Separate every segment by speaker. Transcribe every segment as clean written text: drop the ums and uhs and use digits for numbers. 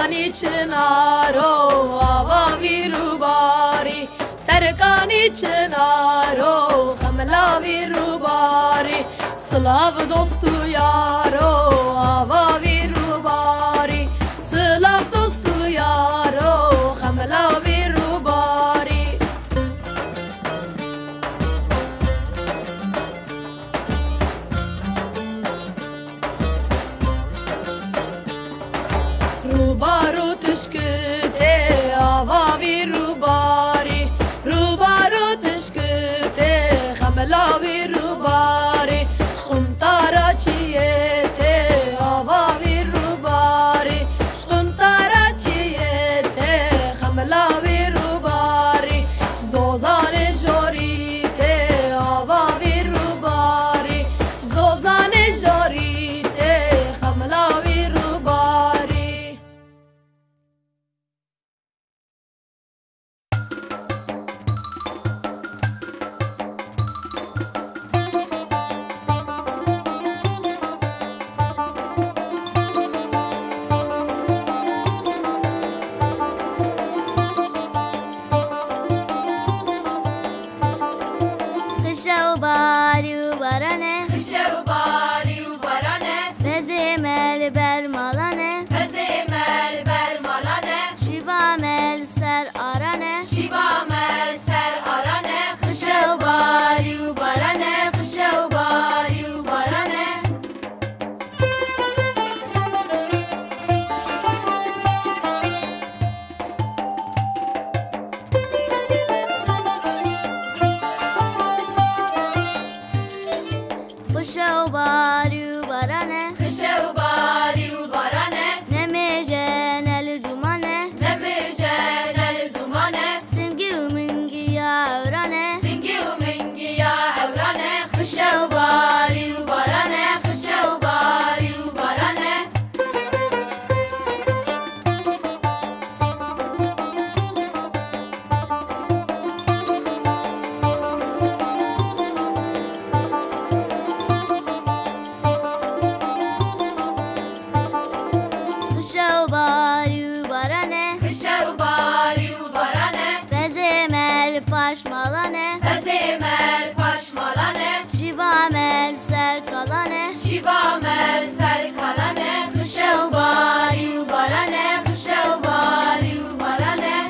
Speaker 1: سرکانی چنارو آواوی روباری سرکانی چنارو خملاوی روباری سلاو دوستو یارو آواوی روباری سلاو دوستو یارو خملاوی روباری روبارو تشکته آواوی روباری روبارو تشکته خملاوی روباری شخمتارا چیته آواوی روباری شخمتارا چیته خملاوی روباری زوزان جوریته آواوی روباری زوزان جوریته خملاوی روباری
Speaker 2: خشه و باری و بارانه
Speaker 1: خشه و باری و بارانه
Speaker 2: بزیمل بر مالانه
Speaker 1: بزیمل بر مالانه
Speaker 2: شیوامل سر آرانه
Speaker 1: شیوامل سر آرانه
Speaker 2: خشه و باری و بارانه خشه و باری و بارانه خشه و باری و بارانه
Speaker 1: خشه و باری و بارانه
Speaker 2: نمیجه نل دومانه
Speaker 1: نمیجه نل دومانه
Speaker 2: تنگی و منگی یا اورانه
Speaker 1: تنگی و منگی یا اورانه خشه و باری و بارانه خشه و باری و بارانه
Speaker 2: خشه و باری و بارانه
Speaker 1: خشه و باری و بارانه
Speaker 2: بزیمل پاشمالانه
Speaker 1: بزیمل پاشمالانه
Speaker 2: شیوامل سر کالانه
Speaker 1: شیوامل سر کالانه خشه و باری و بارانه خشه و باری و بارانه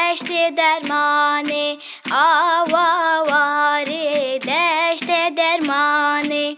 Speaker 2: درمانه آواره دشت درمانه
Speaker 1: مانه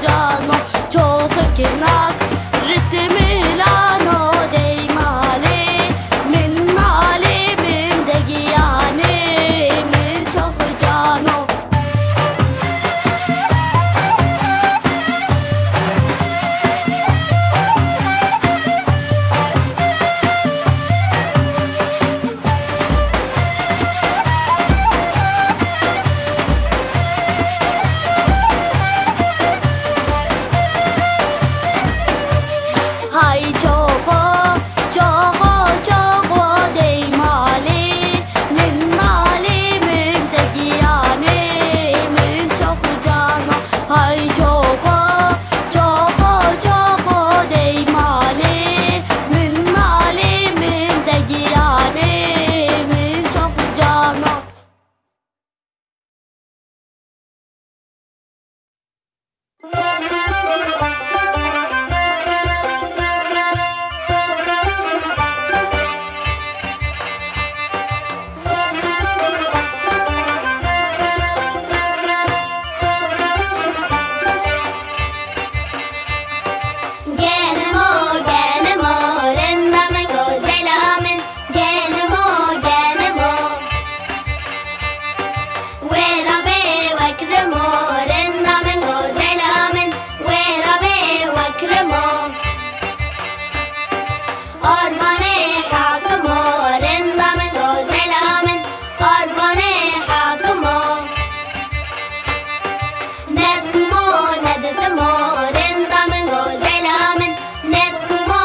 Speaker 2: jano Çoğukinak Ritim ilano Dey mali Min mali min degiyani Min çoğu jano Hay çoğu, çoğu dey mali Min mali min degiyani Min çoğu jano Hay çoğu, çoğu dey mali Min mali min degiyani Min çoğu jano Genemo, rendamen gozelamen Genemo Werabe wakremo rendamen gozelamen Werabe wakremo Ormane hakmo rendamen gozelamen Ormane hakmo Nedmo rendamen gozelamen Nedmo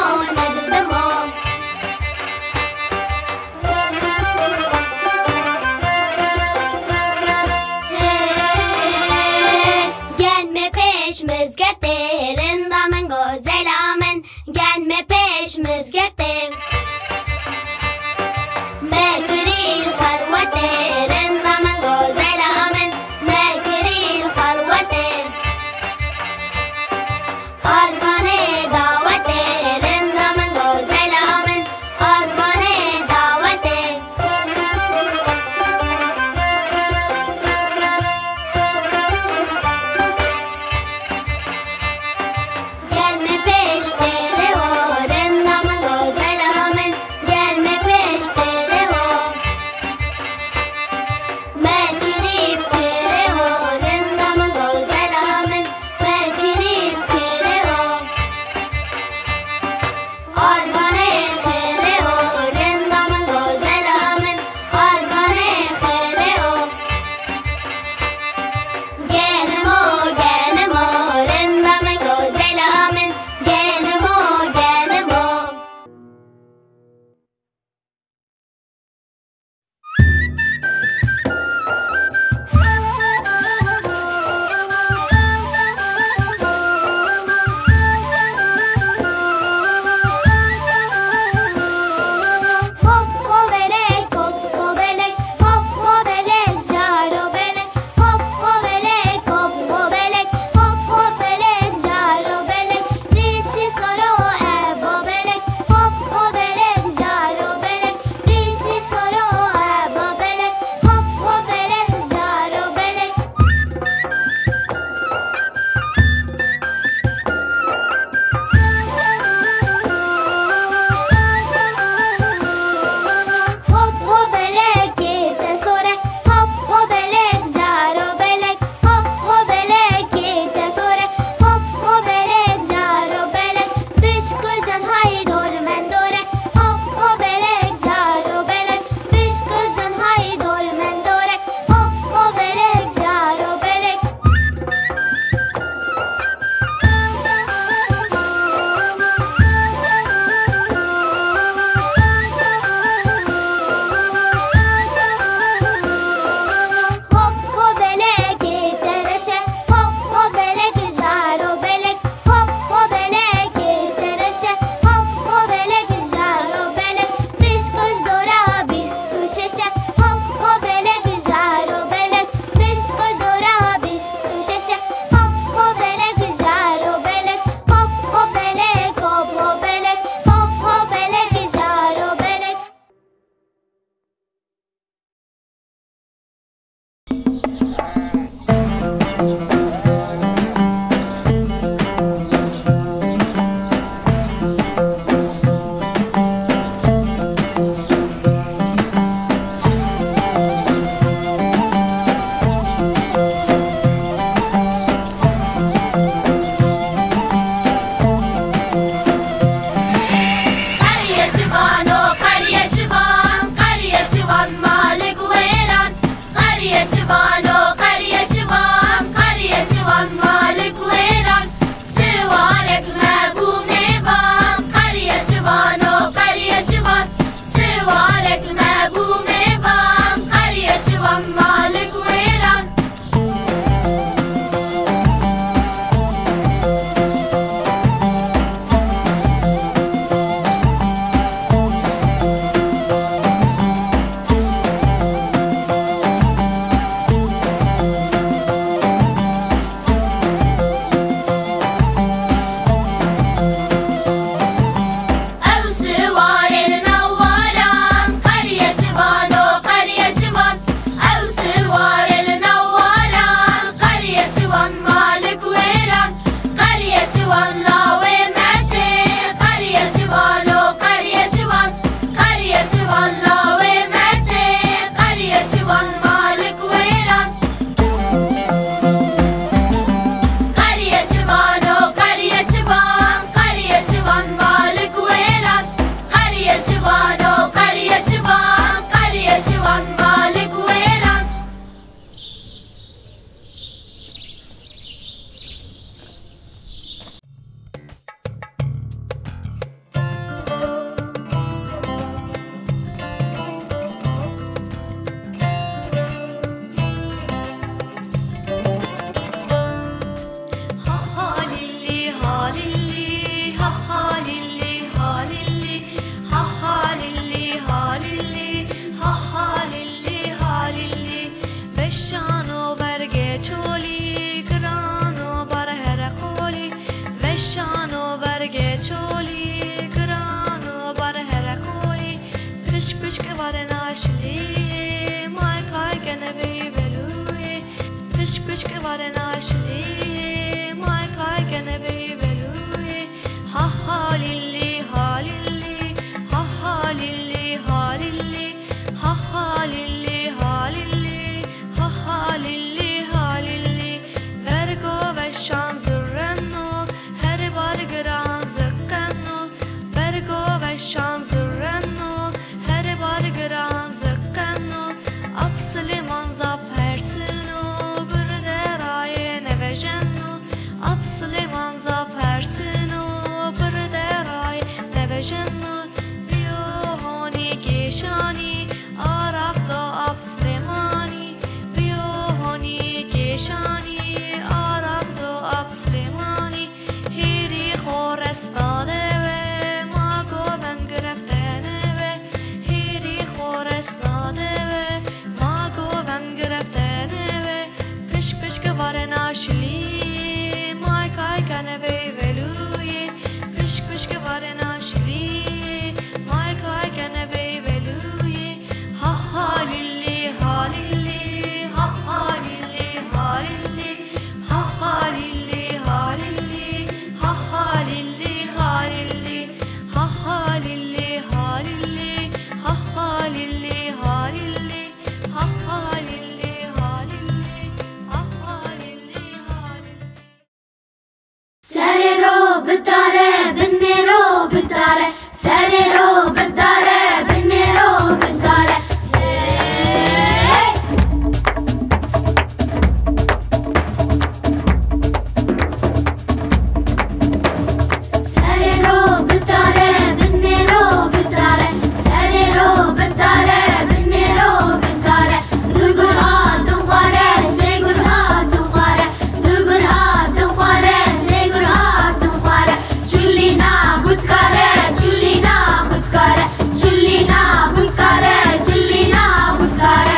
Speaker 2: Gelme peşimiz gefte rendamen gozelamen Gelme peşimiz gefte Mekril halvete rendamen gozelamen Mekril halvete Armane davete rendamen gozelamen Armane davete Gelme peştere o rendamen
Speaker 1: سری رو بداره بنی رو بداره سری رو بداره بنی رو بداره سری رو بداره بنی رو بداره سری رو بداره بنی رو بداره دوگرها دوخاره سیگرها دوخاره دوگرها دوخاره سیگرها دوخاره چلینا خودکاره چلینا خودکاره چلینا خودکاره چلینا خودکاره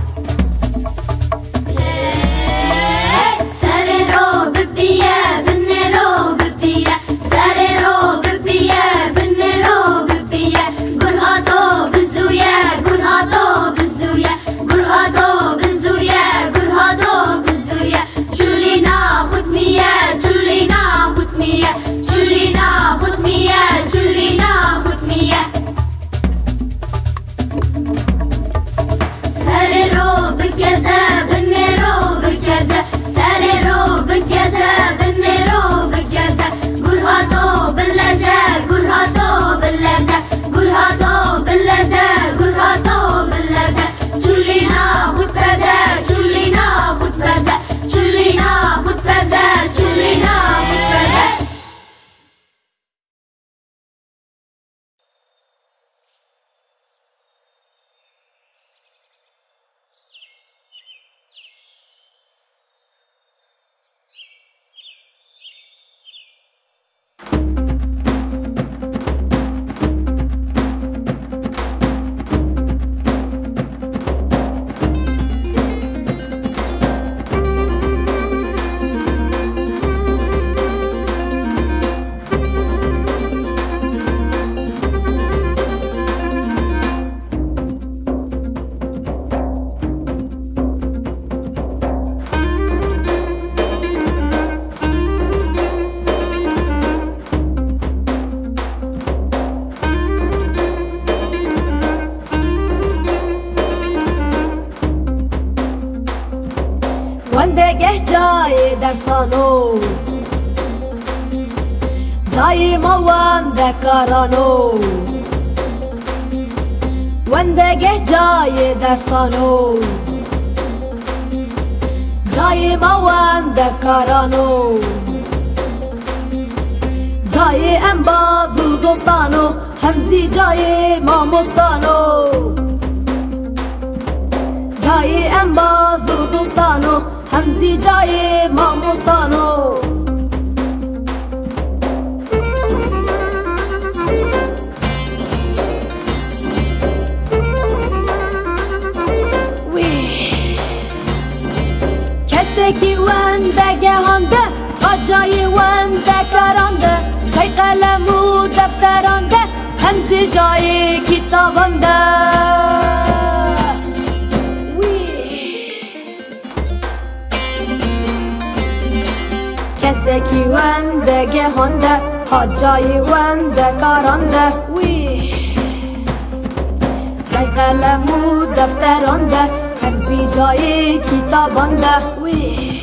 Speaker 1: سری رو ببیه بنی رو ببیه سری رو ببیه بنی رو ببیه گرها تو بزویه گرها تو بزویه گرها تو بزویه گرها تو بزویه چلینا خودمیه چلینا خودمیه چلینا خودمیه چلینا خودمیه سری رو بگزه بنی رو بگزه سری رو بگزه بنی رو بگزه گرها تو بلزه گرها تو بلزه گرها تو بلزه گرها تو بلزه چلینا خودپزه چلینا خودپزه چلینا خودپزه چلینا خودپزه
Speaker 2: وندگه جای درسانو جای ما وندکارانو وندگه جای درسانو جای ما وندکارانو جای انباز و دوستانو همزی جای ما مستانو جای انباز و دوستانو همزی جای ما مستانو کسی که وندگه هنده جای وندکارانده جای قلم و دفترانده همزی جای کتابانده کسی که وندگه هنده جای وندکارانده جای قلم و دفترانده همزی جای کتابانده